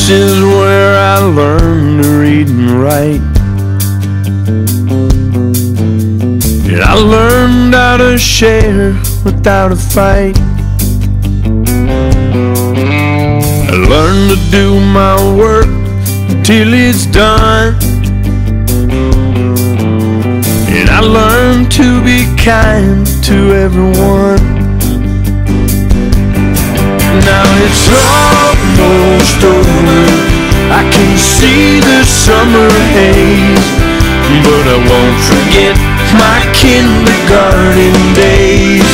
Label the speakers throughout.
Speaker 1: This is where I learned to read and write. And I learned how to share without a fight. I learned to do my work until it's done. And I learned to be kind to everyone. Now it's almost over, I can see the summer haze, but I won't forget my kindergarten days.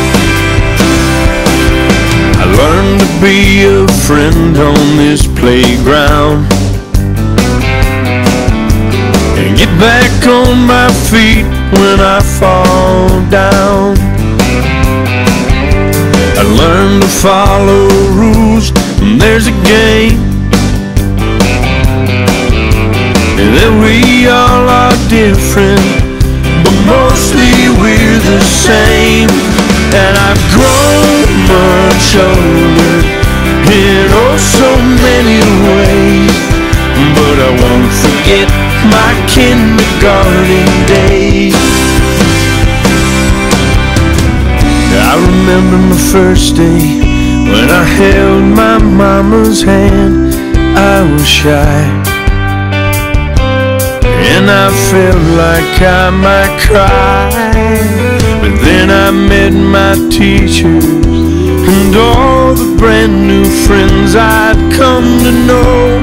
Speaker 1: I learned to be a friend on this playground and get back on my feet when I fall down. I learned to follow rules when there's a game, and that we all are different, but mostly we're the same. And I've grown much older in oh so many ways, but I won't forget my kindergarten days. I remember my first day when I held my mama's hand. I was shy, and I felt like I might cry. But then I met my teachers and all the brand new friends I'd come to know.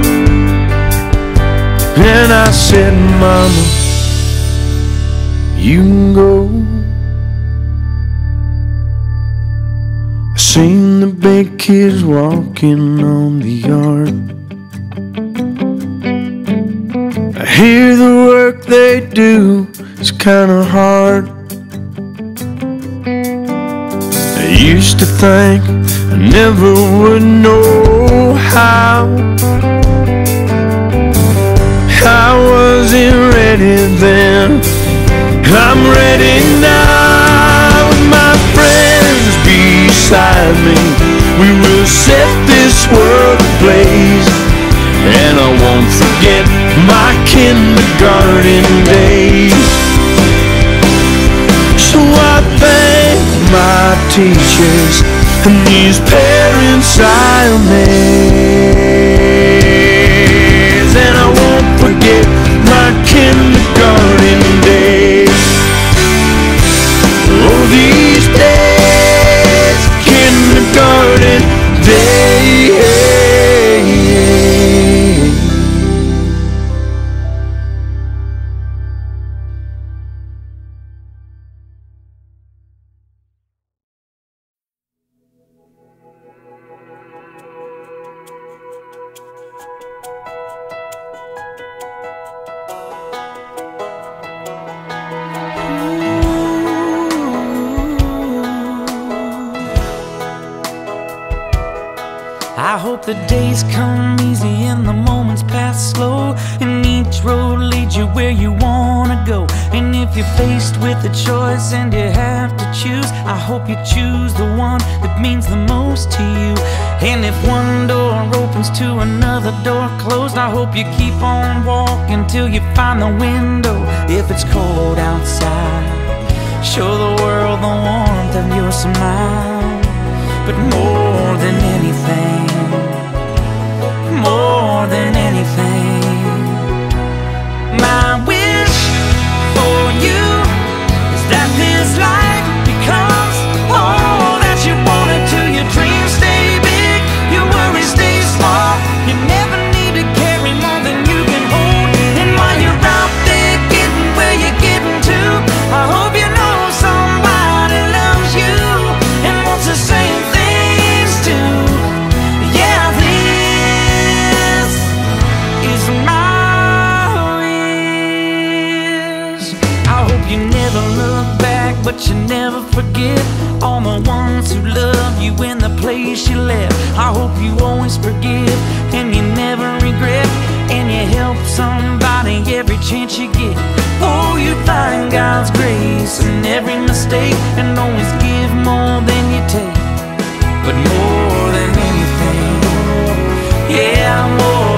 Speaker 1: And I said, Mama, you can go. I seen the big kids walking on the yard. I hear the work they do is kinda hard. I used to think I never would know how. I wasn't ready then, I'm ready now. With my friends beside me, we will set this world ablaze. And I won't forget my kindergarten days. So I thank my teachers and these parents I'll amaze. And I won't forget my kindergarten days. Oh, these days, kindergarten days.
Speaker 2: I hope the days come easy and the moments pass slow, and each road leads you where you wanna go. And if you're faced with a choice and you have to choose, I hope you choose the one that means the most to you. And if one door opens to another door closed, I hope you keep on walking till you find the window. If it's cold outside, show the world the warmth of your smile. But more than anything, more than anything, my wish for you is that this life becomes all that you want it to. Your dreams stay big, your worries stay small. You never need to carry more than you can hold. And while you're out there getting where you're getting to, I hope you know somebody loves you and wants the same things too. Yeah, this is my wish. I hope you never look back, but you never forget all the ones who love you in the place you left. I hope you always forgive and you never regret, and you help somebody every chance you get. Oh, you find God's grace in every mistake and always give more than you take. But more than anything, yeah, more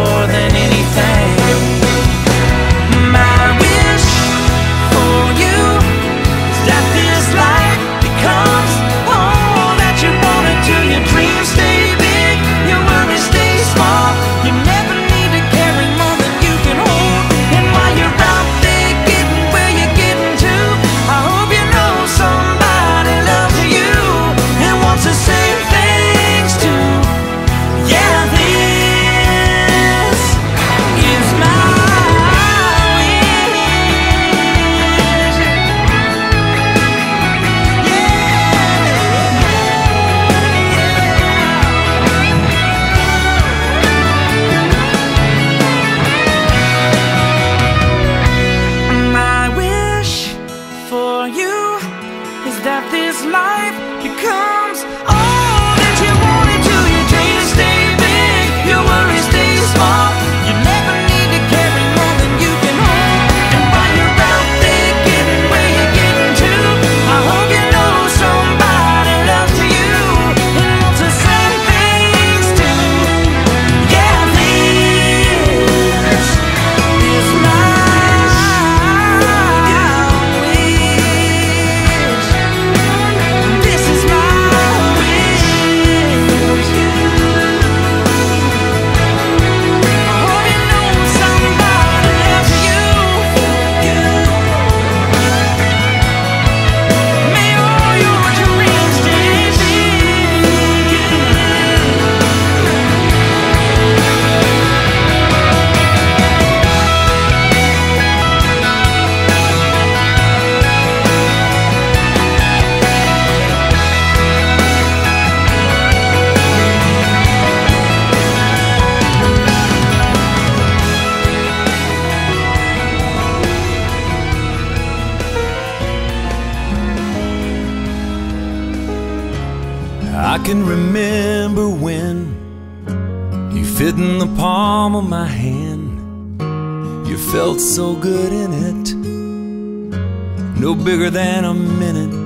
Speaker 2: can remember when you fit in the palm of my hand. You felt so good in it, no bigger than a minute.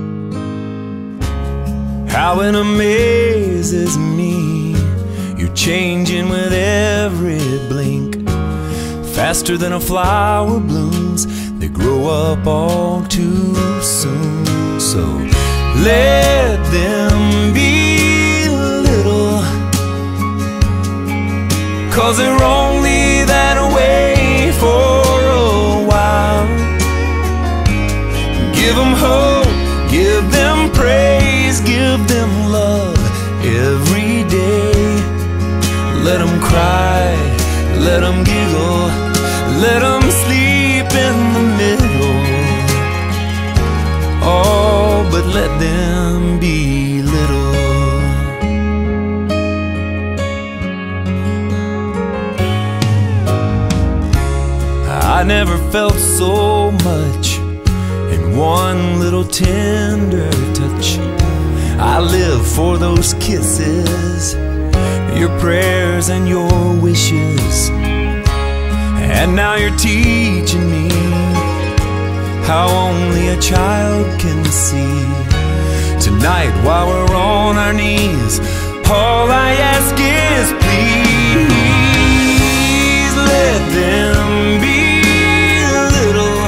Speaker 2: How it amazes me, you're changing with every blink. Faster than a flower blooms, they grow up all too soon. So let them be little, 'cause they're only that way for a while. Give them hope, give them praise, give them love every day. Let them cry, let them giggle, let them sleep in the middle. Oh, but let them be little. I never felt so much in one little tender touch. I live for those kisses, your prayers and your wishes. And now you're teaching me how only a child can see. Tonight while we're on our knees, all I ask is please let them be little,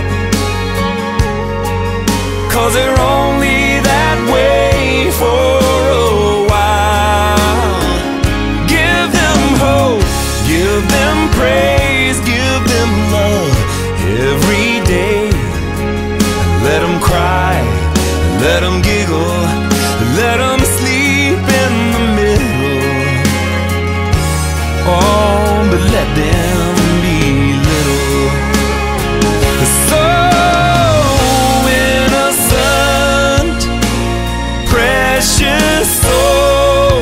Speaker 2: 'cause they're only that way for a while. Give them hope, give them praise, give them love every day. Let them cry, let them giggle, let them sleep in the middle. Oh, but let them be little. So innocent, precious soul,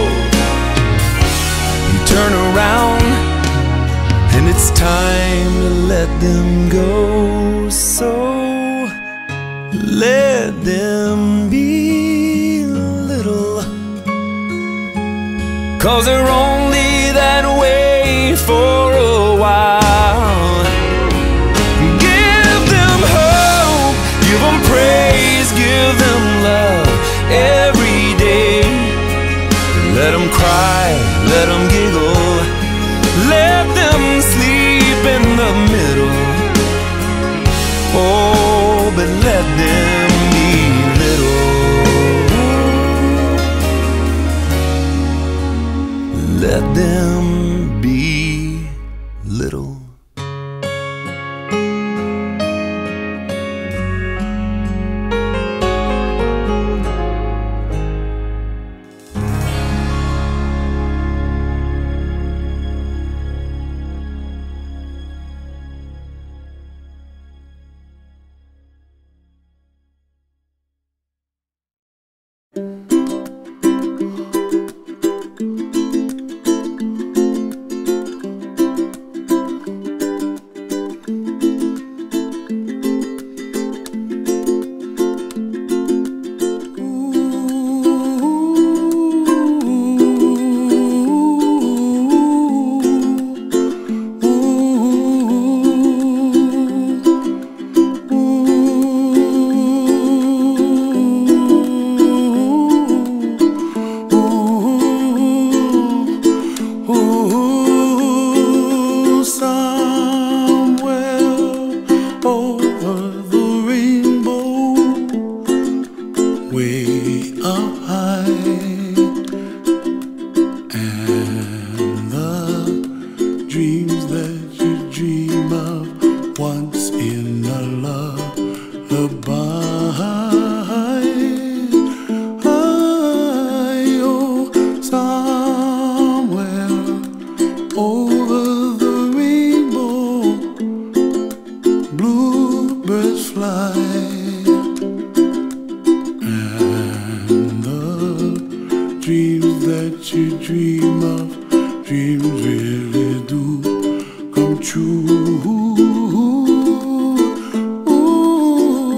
Speaker 2: you turn around and it's time to let them go. So let them be little, 'cause they're only that way for a while. Give them hope, give them praise, give them love every day. Let them cry, let them giggle, let them sleep in the middle. Oh, but let them be little. Let them be little.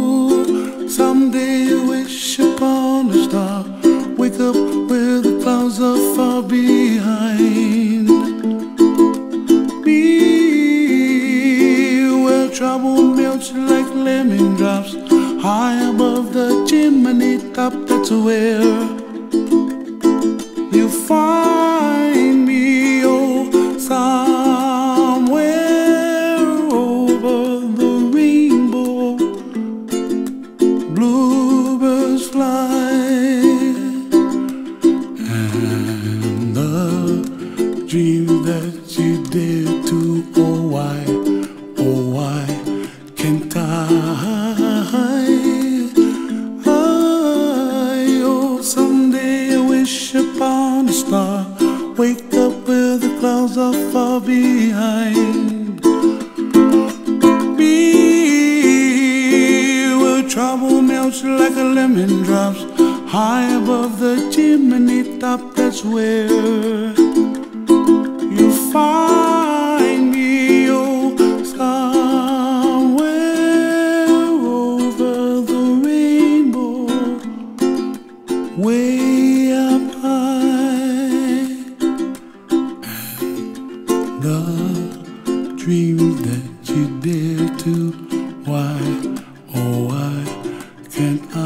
Speaker 3: Someday you wish upon a star, wake up where the clouds trouble melts like lemon drops high above the chimney top. That's where you find me, oh, somewhere over the rainbow. Bluebirds fly, and the dream that you dare to, oh why can't I? Oh, someday I wish upon a star, wake up where the clouds are far behind me, where trouble melts like a lemon drops high above the chimney top. That's where you find me, oh, somewhere over the rainbow, way up high. And the dreams that you dare to, why, oh why can't I?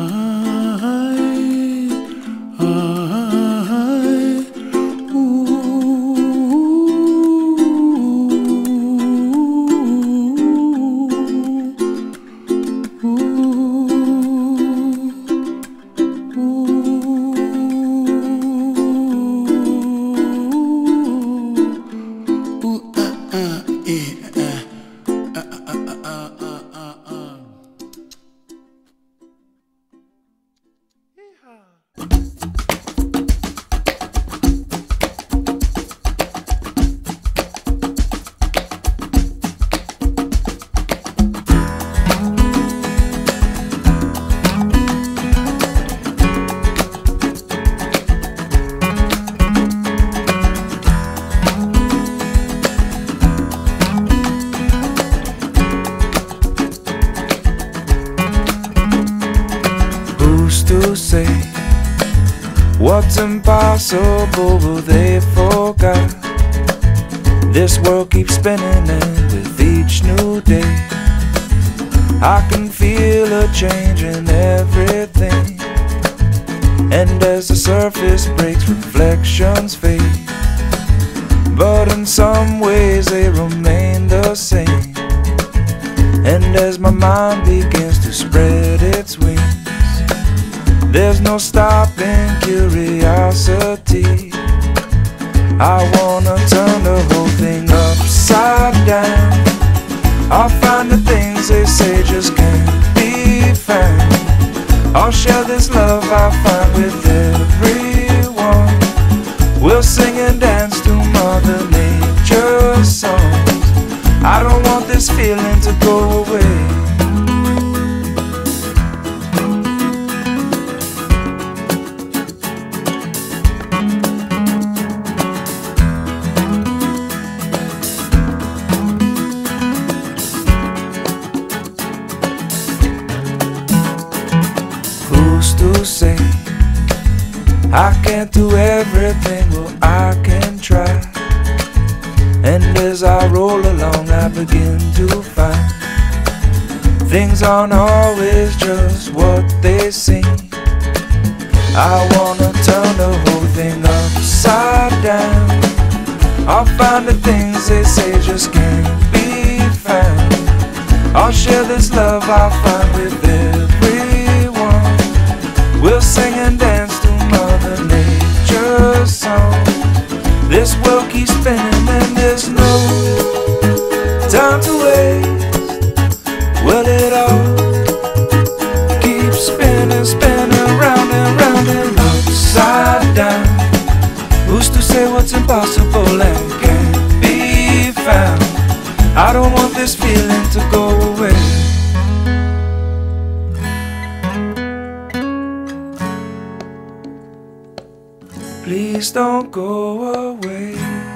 Speaker 4: To say what's impossible, well, they forgot. This world keeps spinning, and with each new day I can feel a change in everything. And as the surface breaks, reflections fade, but in some ways they remain the same. And as my mind begins to spread its wings, there's no stopping curiosity. I wanna turn the whole thing upside down. I'll find the things they say just can't be found. I'll share this love I find with everyone. We'll sing and dance to Mother Nature's songs. I don't want this feeling to go away. To say I can't do everything, well I can try. And as I roll along I begin to find things aren't always just what they seem. I wanna turn the whole thing upside down. I'll find the things they say just can't be found. I'll share this love I find with everyone. We'll sing and dance to Mother Nature's song. This world keeps spinning and there's no time to waste. Well, it all keeps spinning, spinning round and round and upside down. Who's to say what's impossible and can't be found? I don't want this feeling to go away. Please don't go away.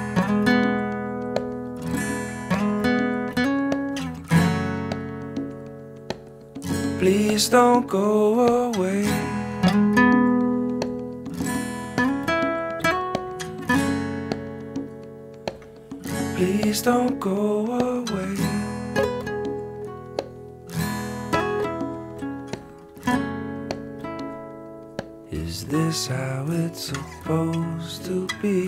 Speaker 4: Please don't go away. Please don't go away. this how it's supposed to be?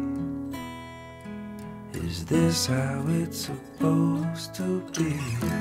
Speaker 4: Is this how it's supposed to be?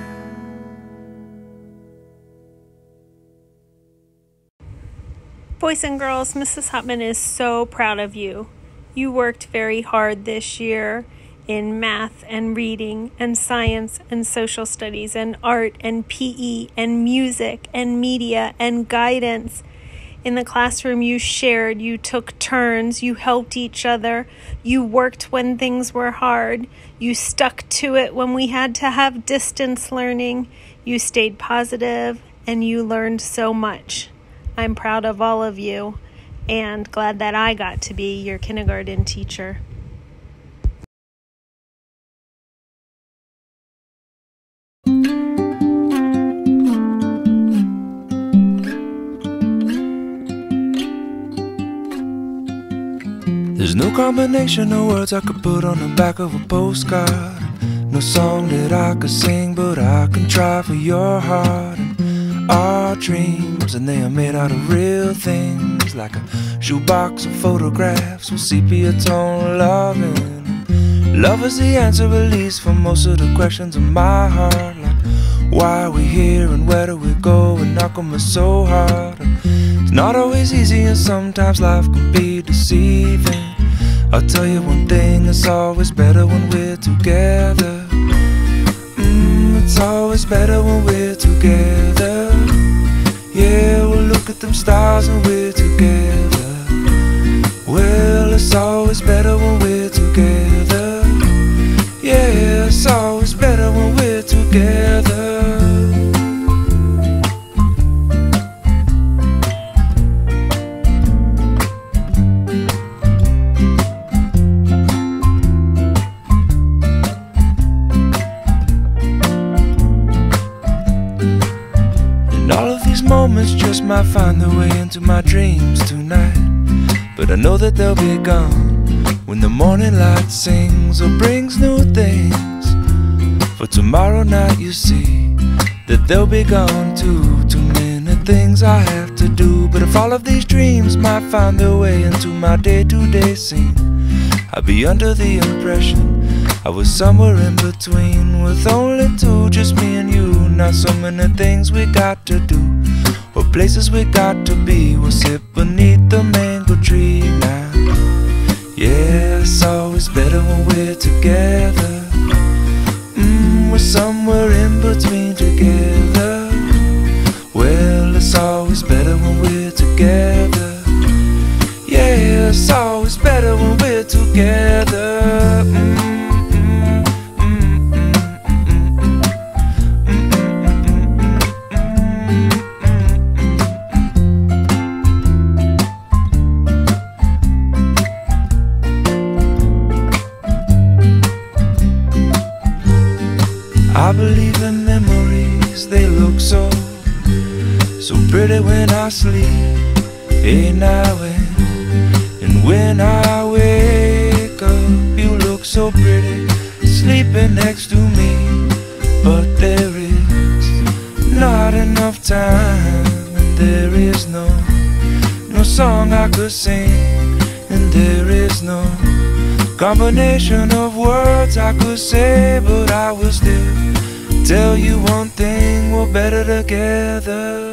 Speaker 5: Boys and girls, Mrs. Hutman is so proud of you. You worked very hard this year in math and reading and science and social studies and art and PE and music and media and guidance. In the classroom, you shared, you took turns, you helped each other, you worked when things were hard, you stuck to it when we had to have distance learning, you stayed positive, and you learned so much. I'm proud of all of you and glad that I got to be your kindergarten teacher.
Speaker 4: There's no combination of words I could put on the back of a postcard. No song that I could sing, but I can try for your heart. And our dreams, and they are made out of real things, like a shoebox of photographs with sepia tone loving. Love is the answer, at least, for most of the questions in my heart, like why are we here and where do we go, and how come it's so hard? And it's not always easy, and sometimes life can be deceiving. I'll tell you one thing, it's always better when we're together. It's always better when we're together. Yeah, we'll look at them stars and we're together. Well, it's always better when we're together. Yeah, it's always better when we're together. Moments just might find their way into my dreams tonight, but I know that they'll be gone when the morning light sings or brings new things. For tomorrow night you see that they'll be gone too. Too many things I have to do, but if all of these dreams might find their way into my day-to-day scene, I'd be under the impression I was somewhere in between, with only two, just me and you. Not so many things we got to do, or places we got to be. We'll sit beneath the mango tree now. Yeah, it's always better when we're together. We're somewhere in between together. Well, it's always better when we're together. Yeah, it's always better when we're together. I believe in memories, they look so pretty when I sleep. Hey now and when I wake up, you look so pretty sleeping next to me. But there is not enough time, and there is no song I could sing, and there is no combination of words I could say, but I will still tell you one thing, we're better together.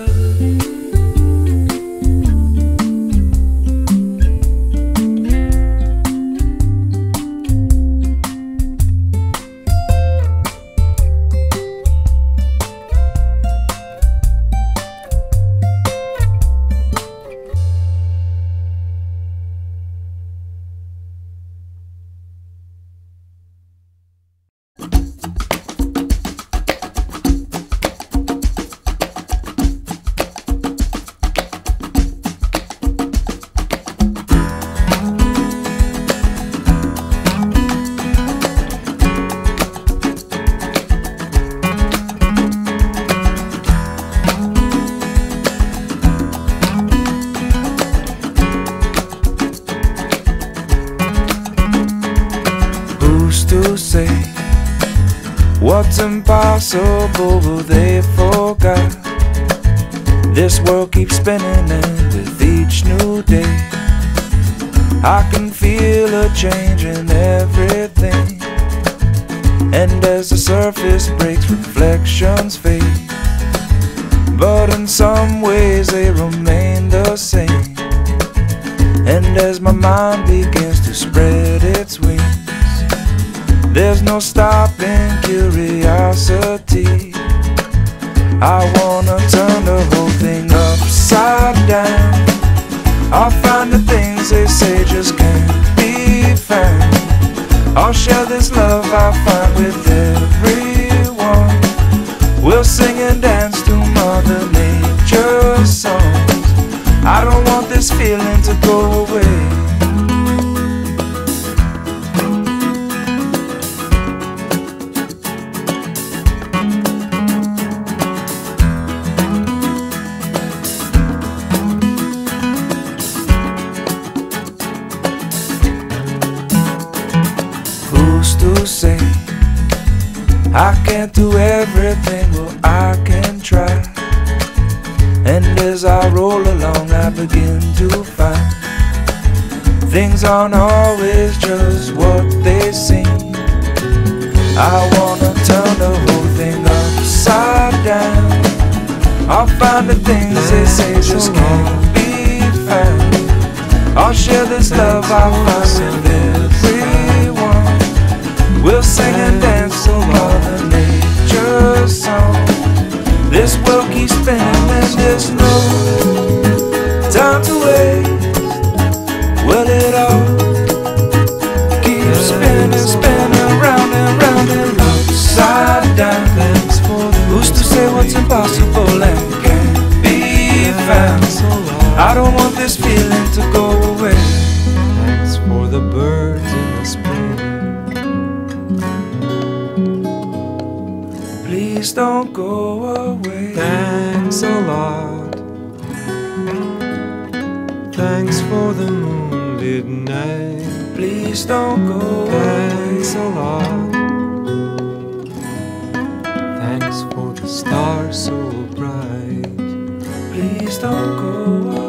Speaker 4: To say what's impossible, but they forgot This world keeps spinning, and with each new day I can feel a change in everything. And as the surface breaks, reflections fade, but in some ways they remain the same. And as my mind begins to spread its wings, there's no stopping curiosity. I wanna turn the whole thing upside down. I'll find the things they say just can't be found. I'll share this love I find with everyone. We'll sing and dance to Mother Nature's songs. I don't want this feeling to go away. To say I can't do everything, well I can try. And as I roll along I begin to find things aren't always just what they seem. I wanna turn the whole thing upside down. I'll find the things they say just can't be found. I'll share this love I find with everyone. We'll sing and dance to Mother Nature's song. This world keeps spinning and there's no time to waste. Well, it all keeps spinning, spinning round and round and upside down. Who's to say what's impossible and can't be found? I don't want this feeling to go away.
Speaker 6: Thanks for the birds in the spring.
Speaker 4: Please don't go away.
Speaker 6: Thanks a lot. Thanks for the moonlit night.
Speaker 4: Please don't go away.
Speaker 6: Thanks a lot. Thanks for the stars so bright.
Speaker 4: Please don't go away.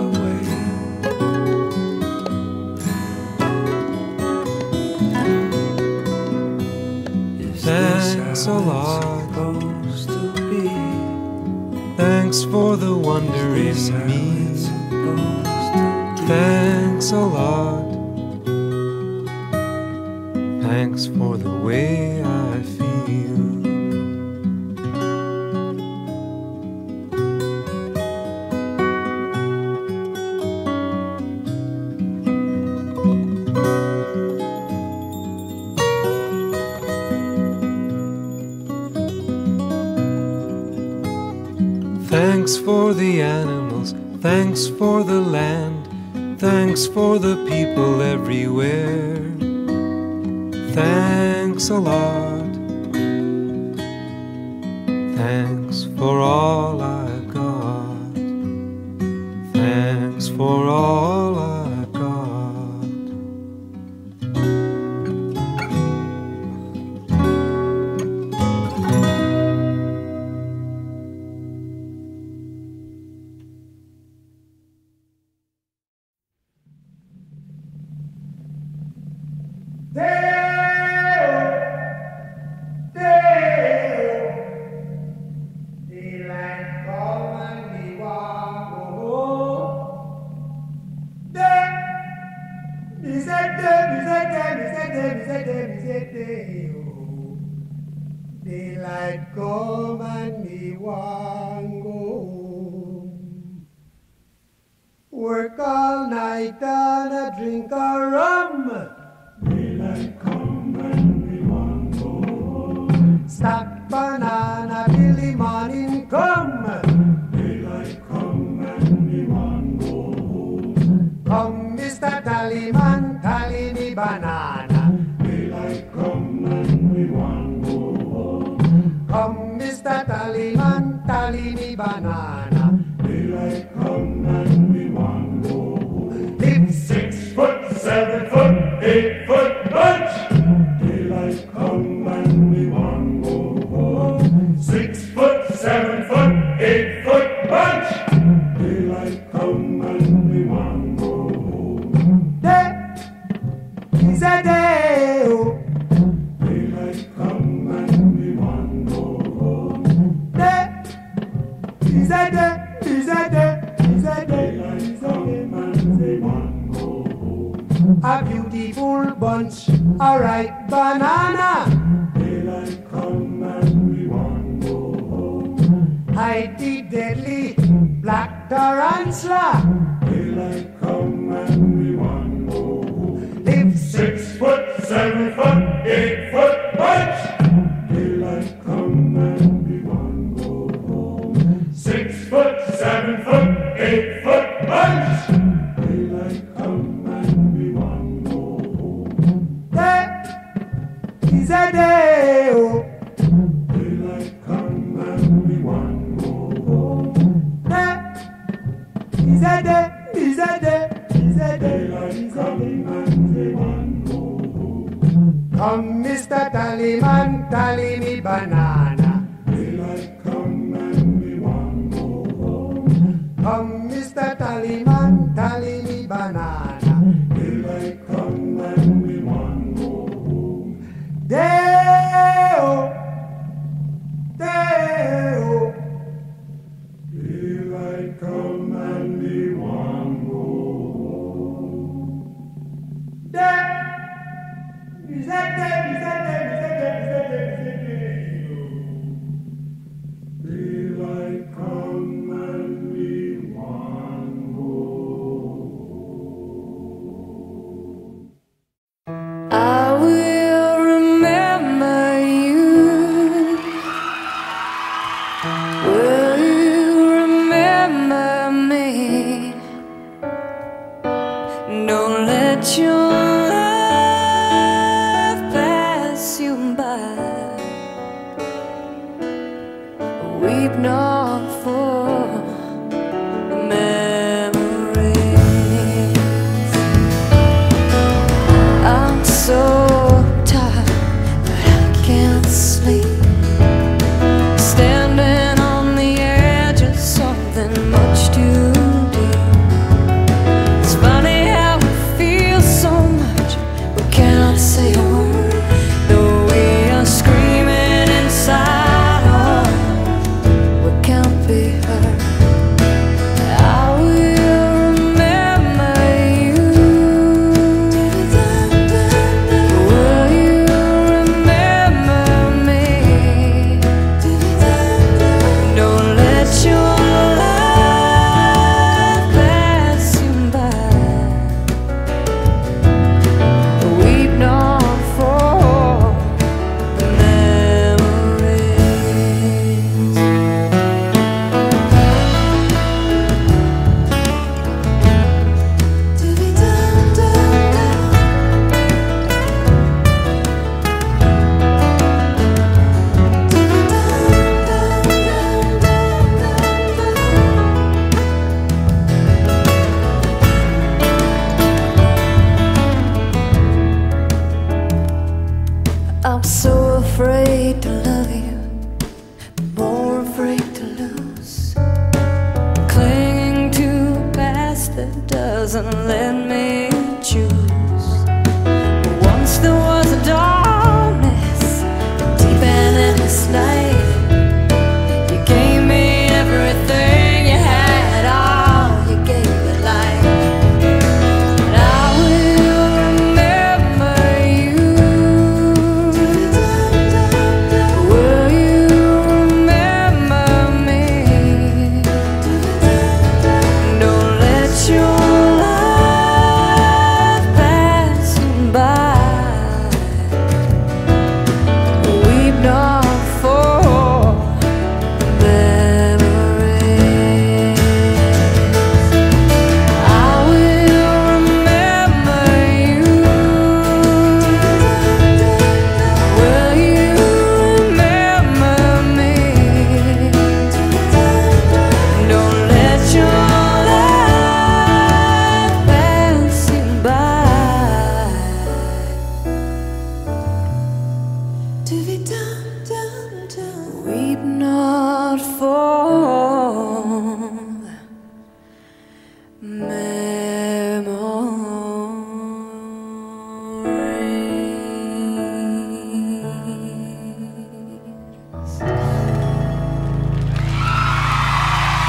Speaker 6: Thanks a lot. Thanks for the wonder in me. Thanks a lot. Thanks for the way I feel. Thanks for the animals, thanks for the land, thanks for the people everywhere. Thanks a lot. Thanks for all I got. Thanks for all I got.
Speaker 3: Daylight come and me want go home. Work all night and a drink a rum. Daylight come and me want go home. Stack banana till the morning come. Daylight come and me want go home. Come, Mr. Tallyman, tally me banana. Daylight come and me want go home. Come, Mr. Tallyman, tally me banana. Daylight come and me want go home. Live 6 foot, 7 foot, 8 foot bunch. Daylight come and me want go home. 6 foot, 7 foot, 8 foot bunch.
Speaker 7: Is that day? Is that day? Is that day? Is that day? Man say one go home. A beautiful bunch, a ripe banana. Daylight come and we want go home. Hide the deadly black tarantula. Daylight come and we want go home. Live 6 foot, 7 foot, 8 foot bunch. Daylight come and we want go home. 6 foot, 7 foot, 8 foot bunch. Daylight come and we want go home. Day is a day, oh. Daylight come and we want go home. Day is a day, is a day, is a day. Daylight come and we want go home. Come, Mr. Tallyman, tally me banana. Daylight come and we want go home. Come, Mr. Tallyman, tally me banana. Daylight come and we want go home. Day-o, day-o. Daylight come and we want go home. Day. Is that day? Is that day? Is that day? Is that day? Is that day? Daylight come and we want go.
Speaker 2: I will remember you. Will you remember me? Don't let your love pass you by. Weep not for memories. I'm so tired, but I can't sleep. Standing on the edge of something much too deep. It's funny how we feel so much, we cannot say a word. Though we are screaming inside, oh, we can't be heard. I will remember you. Will you remember me? Don't let your love pass you by. Weep not for memories. I'm so afraid to love you, more afraid to lose. Clinging to a past that doesn't let me choose. Once there was a darkness, deep and endless night. You gave me everything you had, all you gave me life. And I will remember you. Will you remember me? Don't let your love pass you by. Weep not for memories. I will remember you. Will you remember me? Don't let your love pass you by. Weep not for memories.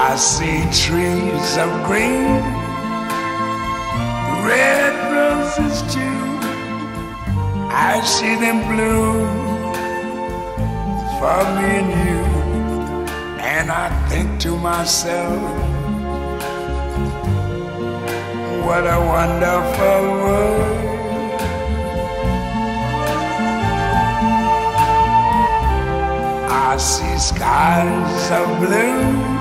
Speaker 8: I see trees of green, red roses too. I see them bloom for me and you. And I think to myself, what a wonderful world. I see skies of blue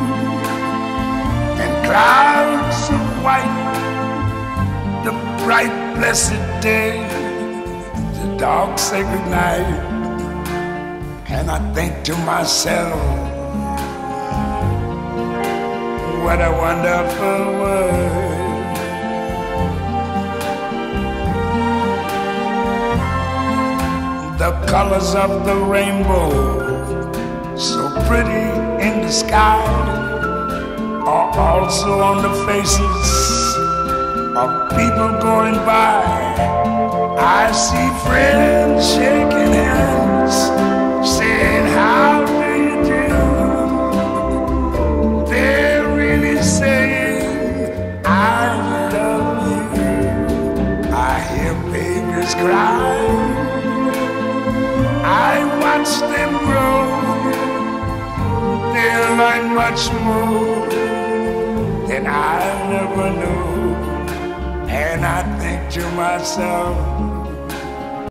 Speaker 8: and clouds of white, the bright blessed day, the dark sacred night. And I think to myself, what a wonderful world. The colors of the rainbow, so pretty in the sky, are also on the faces of people going by. I see friends shaking hands, saying, how do you do? They're really saying, I love you. I hear babies cry, I watch them grow. They'll learn much more than I never knew. And I think to myself,